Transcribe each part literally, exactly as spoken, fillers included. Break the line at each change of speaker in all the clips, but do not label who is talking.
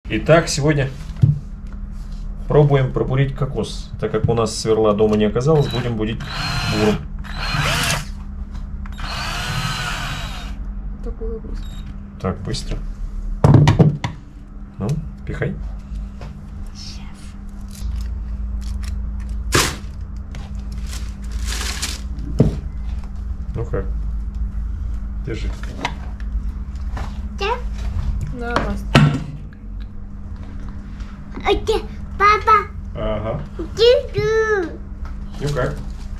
Итак, сегодня пробуем пробурить кокос. Так как у нас сверла дома не оказалось, будем бурить буром.
Такое быстро.
Так, быстро. Ну, пихай. Ну как? Держи.
Да, Настя.
Окей, папа.
Ага.
Ду-ду.
Ну как?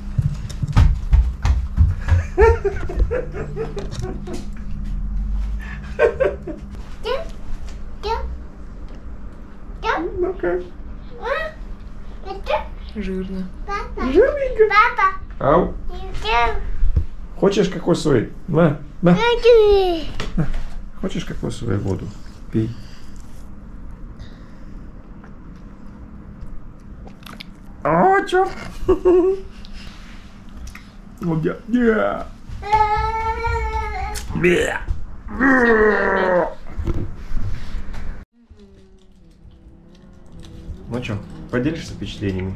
Ду. Ду. Ду.
Ну как?
А? Это
Жирно.
папа.
Жирненько.
Папа.
Ау.
Ду.
Хочешь кокосовый? На, на.
Ду.
Хочешь кокосовую воду? Пей. О, черт! Ну, я, я. Бе. Ну что, поделишься впечатлениями?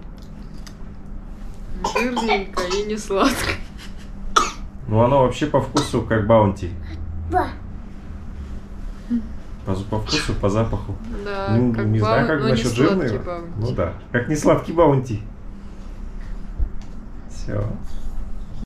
Жирненько и не сладко.
Ну, оно вообще по вкусу как баунти.
Ба.
По, по вкусу, по запаху.
Да,
Ну,
как
не знаю,
баун-
как
но не
насчет
сладкий
жирного.
баунти.
Ну да, как не сладкий баунти. Все.